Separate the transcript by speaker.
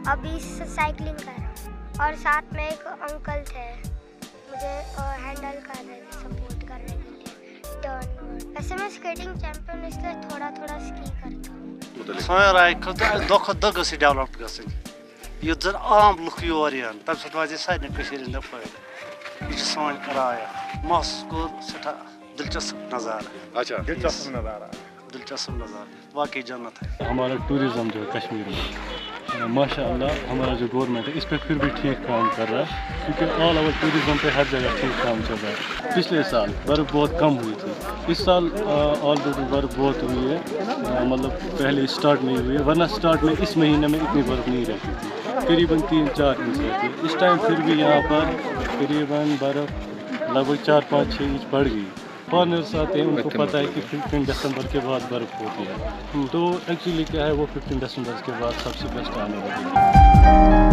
Speaker 1: अभी साइकिलिंग कर रहा हूँ और साथ में एक अंकल थे, मुझे हैंडल कर रहे थे सपोर्ट करने के लिए टर्न। वैसे मैं स्केटिंग चैंपियन इसलिए थोड़ा थोड़ा स्की करता हूँ।
Speaker 2: सोन राय दो खुद दो गई डेवलप गई युद्ध जन आम लुक योर यान तम सत वाजे सारे फायदे यह सोन राय मस को सठा दिलचस्प नज़ारा।
Speaker 3: अच्छा, दिलचस्प नज़ारा,
Speaker 2: दिलचस्प नज़ारा, वाकई जन्नत है।
Speaker 4: हमारा टूरिज़्म जो है कश्मीर में माशाअल्लाह हमारा जो गवर्नमेंट है इस पर फिर भी ठीक काम कर रहा है, क्योंकि ऑल ओवर टूरिज़्म पे हर जगह ठीक काम चल रहा है। पिछले साल बर्फ़ बहुत कम हुई थी, इस साल ऑलरेडी बर्फ़ बहुत हुई है, मतलब पहले स्टार्ट नहीं हुई है, वरना स्टार्ट में इस महीने में इतनी बर्फ़ नहीं रहती थी, करीबन 3-4 इंच रहती है। इस टाइम फिर भी यहाँ पर करीबन बर्फ़ लगभग 4-5-6 इंच बढ़ गई। फॉरनर्स आते हैं, उनको पता है कि 15 दिसंबर के बाद बर्फ़ होती है, तो एक्चुअली क्या है वो 15 दिसंबर के बाद सबसे बेस्ट आने वाली है।